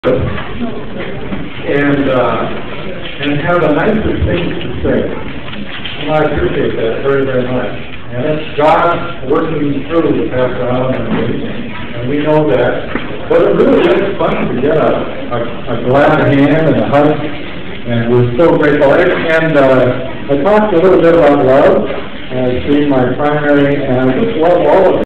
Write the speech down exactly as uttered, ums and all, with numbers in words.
and uh, and have the nicest things to say. And I appreciate that very, very much. And it's God working through Pastor Allen and me, and we know that. But it really is fun to get a, a, a glad hand and a hug, and we're so grateful. And uh, I talked a little bit about love as being my primary, and I just love all of it.